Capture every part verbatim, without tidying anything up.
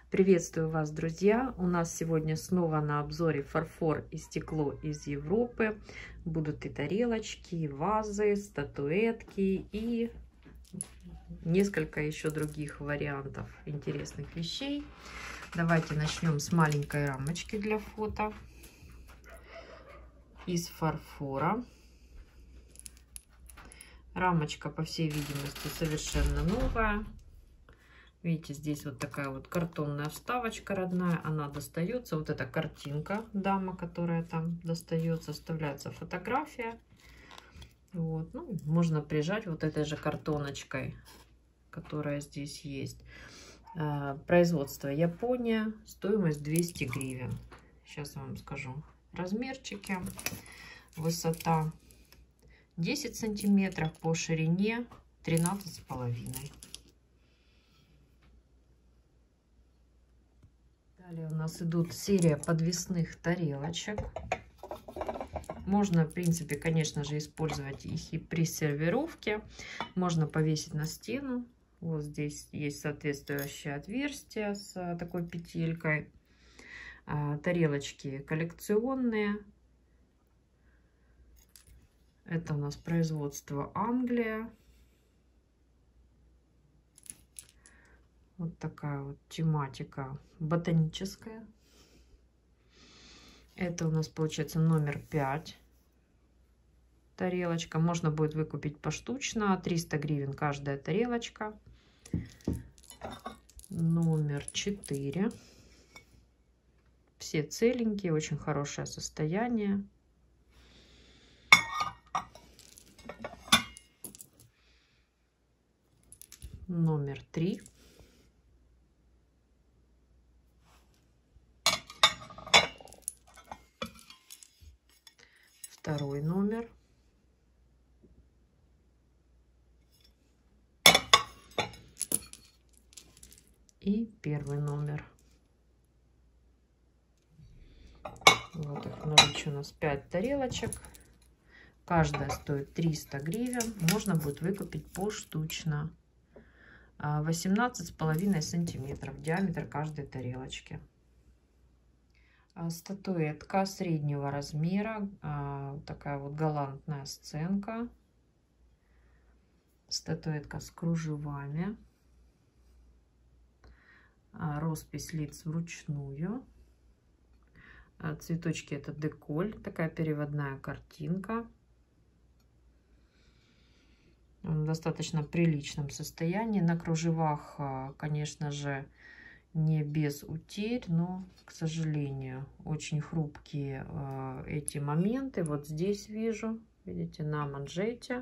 Приветствую вас, друзья! У нас сегодня снова на обзоре фарфор и стекло из Европы. Будут и тарелочки, и вазы, статуэтки и несколько еще других вариантов интересных вещей. Давайте начнем с маленькой рамочки для фото из фарфора. Рамочка, по всей видимости, совершенно новая. Видите, здесь вот такая вот картонная вставочка родная, она достается. Вот эта картинка, дама, которая там достается, вставляется фотография. Вот. Ну, можно прижать вот этой же картоночкой, которая здесь есть. Производство Япония, стоимость двести гривен. Сейчас я вам скажу размерчики. Высота десять сантиметров, по ширине тринадцать с половиной. Далее у нас идут серия подвесных тарелочек. Можно, в принципе, конечно же, использовать их и при сервировке. Можно повесить на стену. Вот здесь есть соответствующее отверстие с такой петелькой. Тарелочки коллекционные. Это у нас производство Англия. Вот такая вот тематика ботаническая. Это у нас получается номер пять. Тарелочка. Можно будет выкупить поштучно. триста гривен каждая тарелочка. Номер четыре. Все целенькие, очень хорошее состояние. Номер три. Второй номер. И первый номер. Вот их в наличии у нас пять тарелочек. Каждая стоит триста гривен. Можно будет выкупить поштучно. восемнадцать с половиной сантиметров диаметр каждой тарелочки. Статуэтка среднего размера. Такая вот галантная сценка. Статуэтка с кружевами. Роспись лиц вручную. Цветочки — это деколь. Такая переводная картинка. В достаточно приличном состоянии. На кружевах, конечно же, не без утерь, но, к сожалению, очень хрупкие э, эти моменты. Вот здесь вижу, видите, на манжете.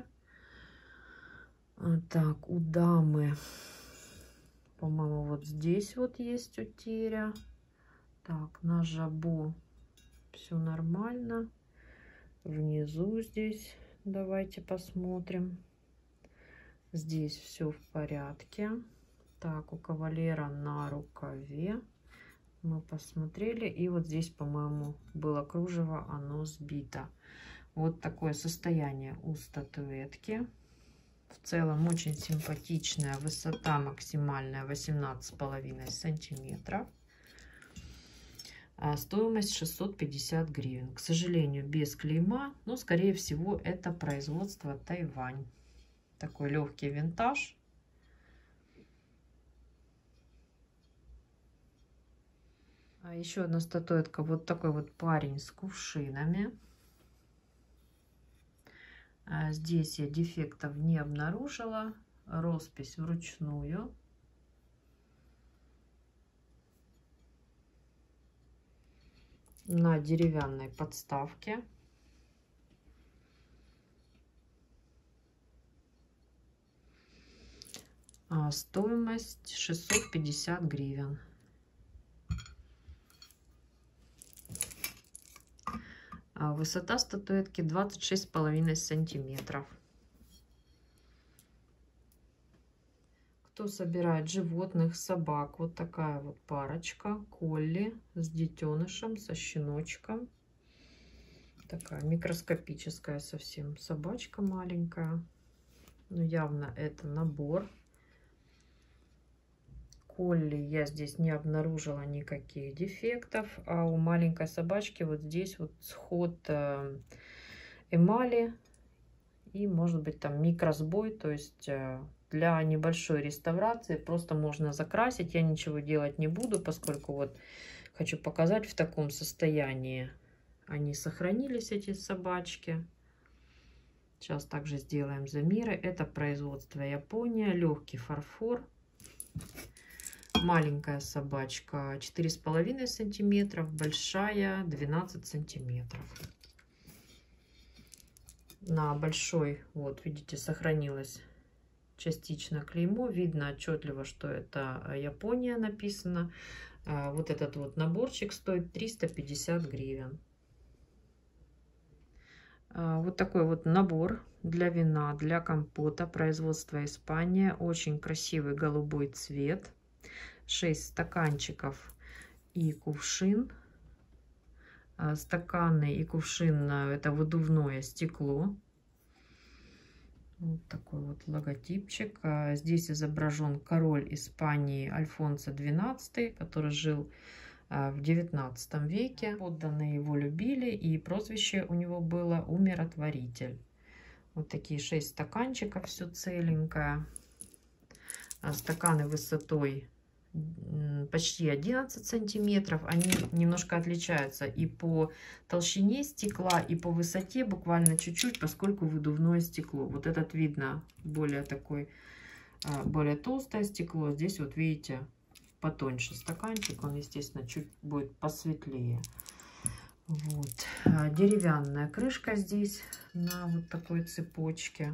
Так, у дамы, по-моему, вот здесь вот есть утеря. Так, на жабо все нормально. Внизу здесь давайте посмотрим. Здесь все в порядке. Так, у кавалера на рукаве мы посмотрели. И вот здесь, по-моему, было кружево, оно сбито. Вот такое состояние у статуэтки. В целом очень симпатичная. Высота максимальная восемнадцать с половиной сантиметров. А стоимость шестьсот пятьдесят гривен. К сожалению, без клейма. Но, скорее всего, это производство Тайвань. Такой легкий винтаж. А еще одна статуэтка. Вот такой вот парень с кувшинами. А здесь я дефектов не обнаружила. Роспись вручную. На деревянной подставке. А стоимость шестьсот пятьдесят гривен. А высота статуэтки двадцать шесть с половиной сантиметров. Кто собирает животных, собак, вот такая вот парочка, колли с детенышем, со щеночком. Такая микроскопическая совсем собачка маленькая. Но явно это набор. Холли я здесь не обнаружила никаких дефектов, а у маленькой собачки вот здесь вот сход эмали и может быть там микросбой, то есть для небольшой реставрации просто можно закрасить. Я ничего делать не буду, поскольку вот хочу показать, в таком состоянии они сохранились, эти собачки. Сейчас также сделаем замеры. Это производство Япония, легкий фарфор. Маленькая собачка четыре с половиной сантиметров, большая двенадцать сантиметров. На большой, вот видите, сохранилось частично клеймо. Видно отчетливо, что это Япония написано. Вот этот вот наборчик стоит триста пятьдесят гривен. Вот такой вот набор для вина, для компота, производство Испания. Очень красивый голубой цвет. шесть стаканчиков и кувшин. Стаканы и кувшин — это выдувное стекло. Вот такой вот логотипчик. Здесь изображен король Испании Альфонсо двенадцатый, который жил в девятнадцатом веке. Подданные его любили, и прозвище у него было «Умиротворитель». Вот такие шесть стаканчиков, все целенькое. Стаканы высотой почти одиннадцать сантиметров. Они немножко отличаются и по толщине стекла, и по высоте буквально чуть-чуть, поскольку выдувное стекло. Вот этот видно более такой, более толстое стекло. Здесь вот видите, потоньше стаканчик, он, естественно, чуть будет посветлее. Вот. Деревянная крышка здесь на вот такой цепочке.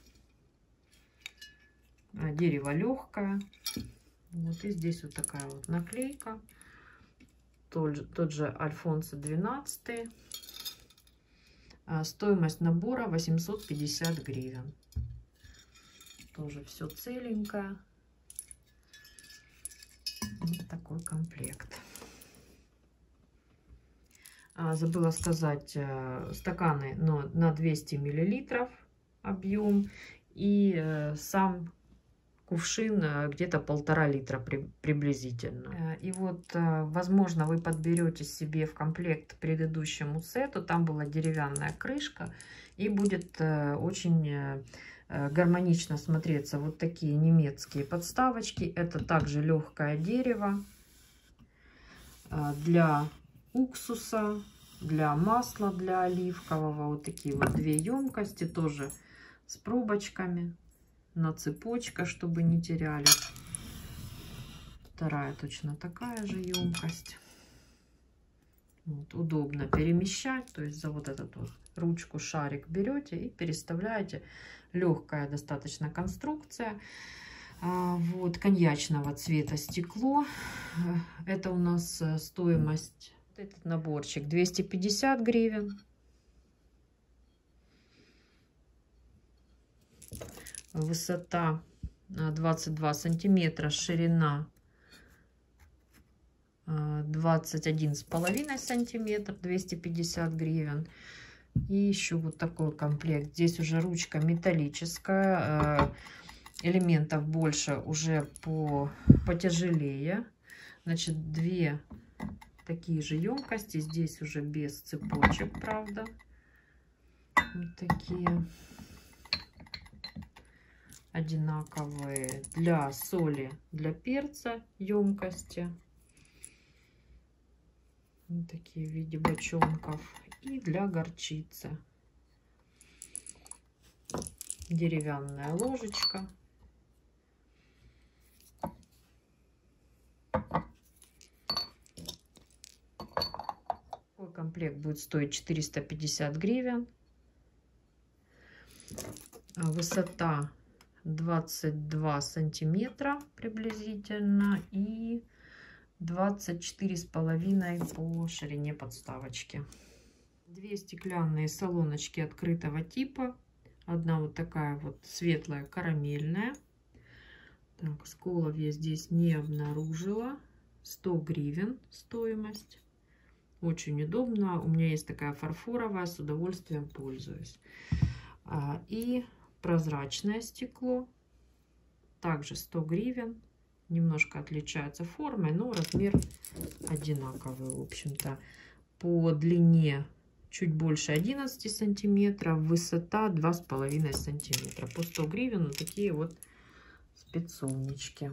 Дерево легкое. Вот, и здесь вот такая вот наклейка. Тот же, тот же Альфонсо двенадцатый. Стоимость набора восемьсот пятьдесят гривен. Тоже все целенькое. Вот такой комплект. А, забыла сказать, стаканы, но на двести миллилитров объем, и э, сам кувшин где-то полтора литра при, приблизительно. И вот, возможно, вы подберете себе в комплект к предыдущему сету. Там была деревянная крышка, и будет очень гармонично смотреться вот такие немецкие подставочки. Это также легкое дерево для уксуса, для масла, для оливкового. Вот такие вот две емкости, тоже с пробочками. На цепочка, чтобы не теряли. Вторая точно такая же емкость. Вот, удобно перемещать, то есть за вот эту вот ручку шарик берете и переставляете. Легкая достаточно конструкция. А, вот, коньячного цвета стекло. Это у нас стоимость, вот этот наборчик, двести пятьдесят гривен. Высота двадцать два сантиметра, ширина двадцать один с половиной сантиметр, двести пятьдесят гривен. И еще вот такой комплект. Здесь уже ручка металлическая, элементов больше, уже по потяжелее. Значит, две такие же емкости. Здесь уже без цепочек, правда. Вот такие одинаковые. Для соли, для перца емкости. Вот такие в виде бочонков. И для горчицы. Деревянная ложечка. Такой комплект будет стоить четыреста пятьдесят гривен. Высота двадцать два сантиметра приблизительно и двадцать четыре с половиной по ширине подставочки. Две стеклянные солоночки открытого типа. Одна вот такая вот светлая карамельная. Так, сколов я здесь не обнаружила. сто гривен стоимость. Очень удобно. У меня есть такая фарфоровая, с удовольствием пользуюсь. И прозрачное стекло. Также сто гривен. Немножко отличается формой, но размер одинаковый, в общем-то. По длине чуть больше одиннадцати сантиметров, высота два с половиной сантиметра. По сто гривен вот такие вот спецовнички.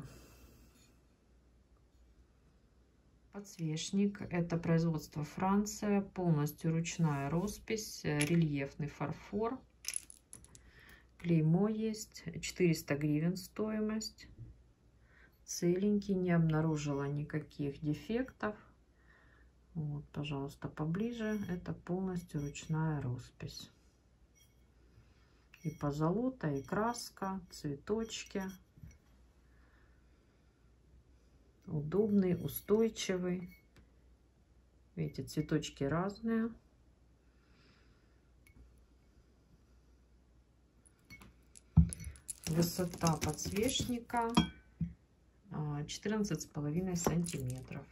Подсвечник. Это производство Франция. Полностью ручная роспись. Рельефный фарфор. Клеймо есть. четыреста гривен стоимость. Целенький. Не обнаружила никаких дефектов. Вот, пожалуйста, поближе. Это полностью ручная роспись. И позолота, и краска, цветочки. Удобный, устойчивый. Видите, цветочки разные. Высота подсвечника четырнадцать с половиной сантиметров.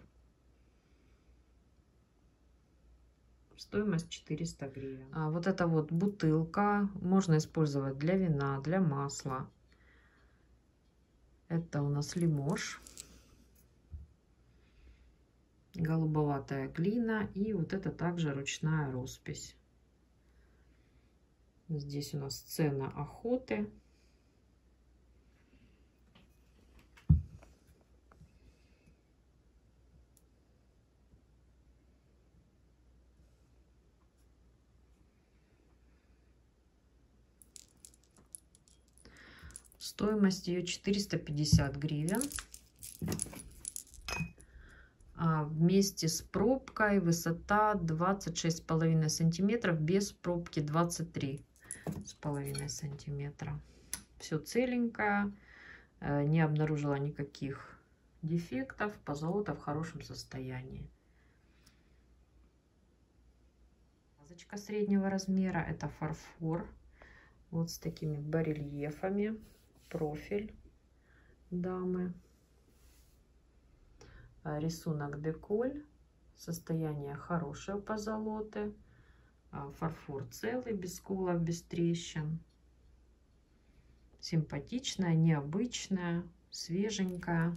Стоимость четыреста гривен. А вот эта вот бутылка можно использовать для вина, для масла. Это у нас Лимож. Голубоватая глина. И вот это также ручная роспись. Здесь у нас сцена охоты. Стоимость ее четыреста пятьдесят гривен. А вместе с пробкой высота двадцать шесть с половиной сантиметров, без пробки двадцать три с половиной сантиметра. Все целенькое, не обнаружила никаких дефектов, позолота в хорошем состоянии. Вазочка среднего размера, это фарфор, вот с такими барельефами. Профиль дамы, рисунок деколь, состояние хорошее позолоты, фарфор целый, без сколов, без трещин, симпатичная, необычная, свеженькая.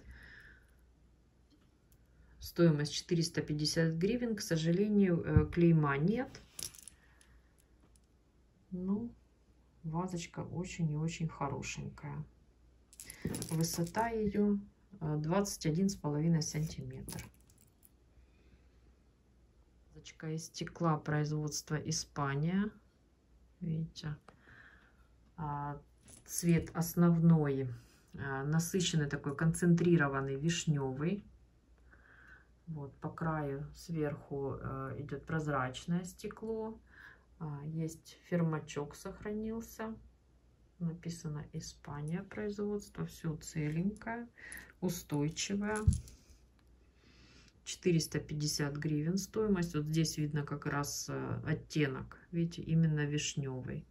Стоимость четыреста пятьдесят гривен. К сожалению, клейма нет. Ну, вазочка очень и очень хорошенькая. Высота ее двадцать один с половиной сантиметр. Вазочка из стекла, производства Испания. Видите, цвет основной насыщенный, такой концентрированный вишневый. Вот по краю сверху идет прозрачное стекло. Есть фермачок, сохранился. Написано Испания производство. Все целенькое, устойчивое. четыреста пятьдесят гривен стоимость. Вот здесь видно как раз оттенок. Видите, именно вишневый.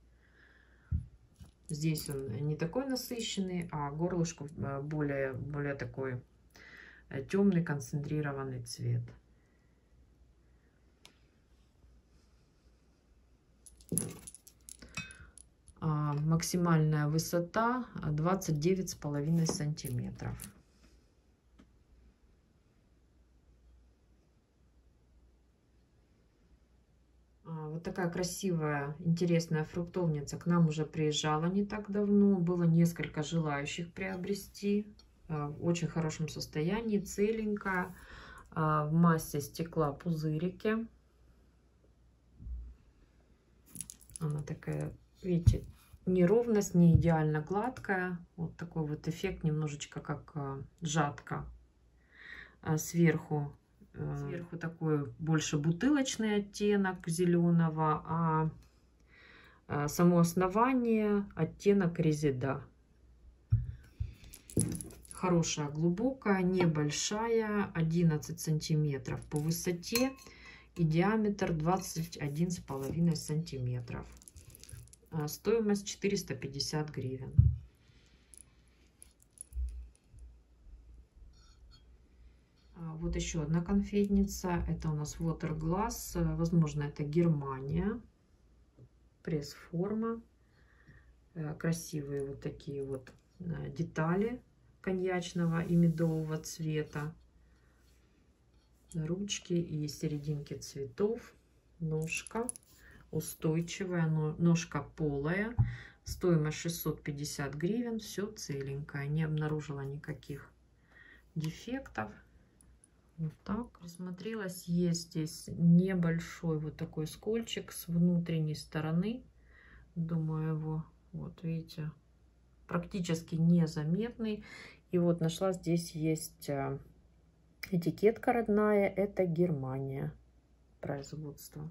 Здесь он не такой насыщенный, а горлышко более, более такой темный, концентрированный цвет. А, максимальная высота двадцать девять с половиной сантиметров. А, вот такая красивая, интересная фруктовница к нам уже приезжала не так давно. Было несколько желающих приобрести. А, в очень хорошем состоянии, целенькая, а, в массе стекла пузырики. Она такая, видите, неровность, не идеально гладкая. Вот такой вот эффект, немножечко как а, жатка. А сверху, а, сверху такой больше бутылочный оттенок зеленого, а, а само основание оттенок резида. Хорошая, глубокая, небольшая, одиннадцать сантиметров по высоте. И диаметр двадцать один с половиной сантиметров. Стоимость четыреста пятьдесят гривен. Вот еще одна конфетница. Это у нас Water Glass. Возможно, это Германия. Пресс-форма. Красивые вот такие вот детали. коньячного и медового цвета. Ручки и серединки цветов. Ножка устойчивая, ножка полая. Стоимость шестьсот пятьдесят гривен. Все целенькое. Не обнаружила никаких дефектов. Вот так. Присмотрелась. Есть здесь небольшой вот такой скольчик с внутренней стороны. Думаю, его, вот видите, практически незаметный. И вот нашла, здесь есть этикетка родная. Это Германия. Производство.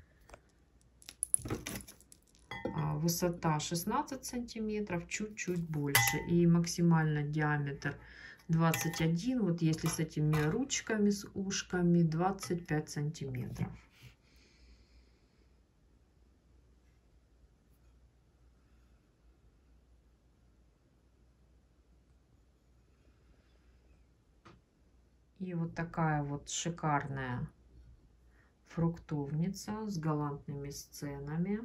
Высота шестнадцать сантиметров, чуть-чуть больше. И максимально диаметр двадцать один. Вот если с этими ручками, с ушками, двадцать пять сантиметров. И вот такая вот шикарная фруктовница с галантными сценами.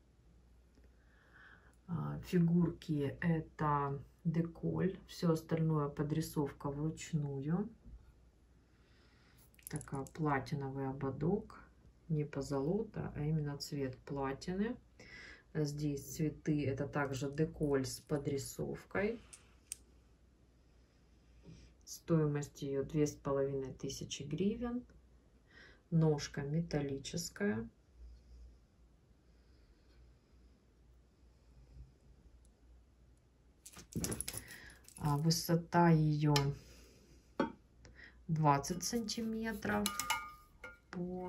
Фигурки это деколь, все остальное подрисовка вручную. Такая платиновый ободок, не позолота, а именно цвет платины. Здесь цветы, это также деколь с подрисовкой. Стоимость ее две с половиной тысячи гривен. Ножка металлическая. А высота ее двадцать сантиметров. По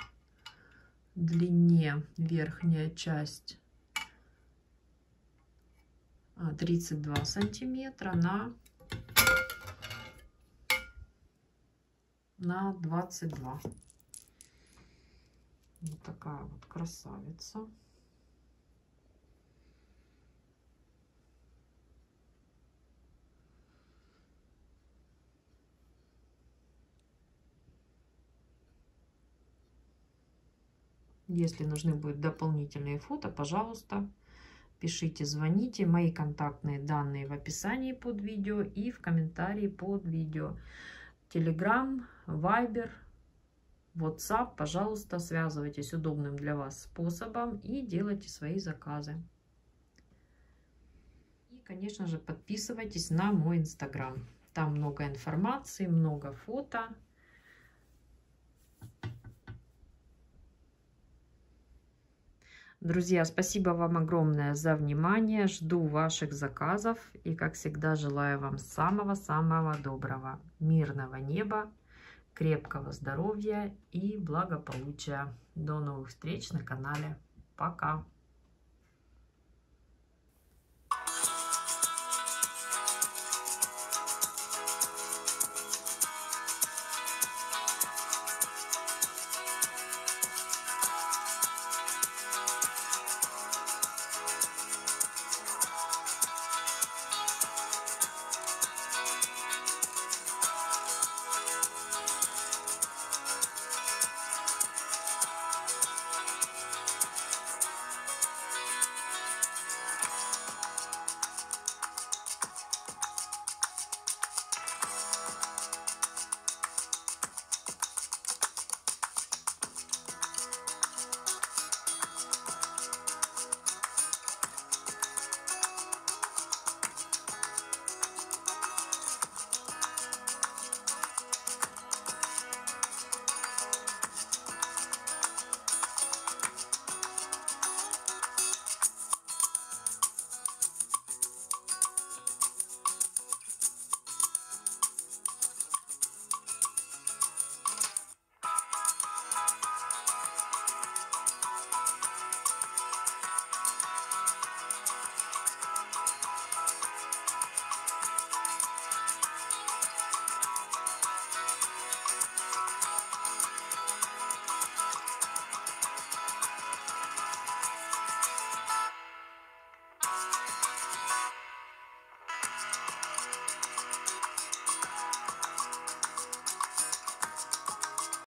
длине верхняя часть тридцать два сантиметра на на двадцать два. Вот такая вот красавица. Если нужны будут дополнительные фото, пожалуйста, пишите, звоните. Мои контактные данные в описании под видео и в комментарии под видео. Telegram, Viber, WhatsApp, пожалуйста, связывайтесь удобным для вас способом и делайте свои заказы. И, конечно же, подписывайтесь на мой Instagram. Там много информации, много фото. Друзья, спасибо вам огромное за внимание. Жду ваших заказов. И, как всегда, желаю вам самого-самого доброго, мирного неба, крепкого здоровья и благополучия. До новых встреч на канале. Пока!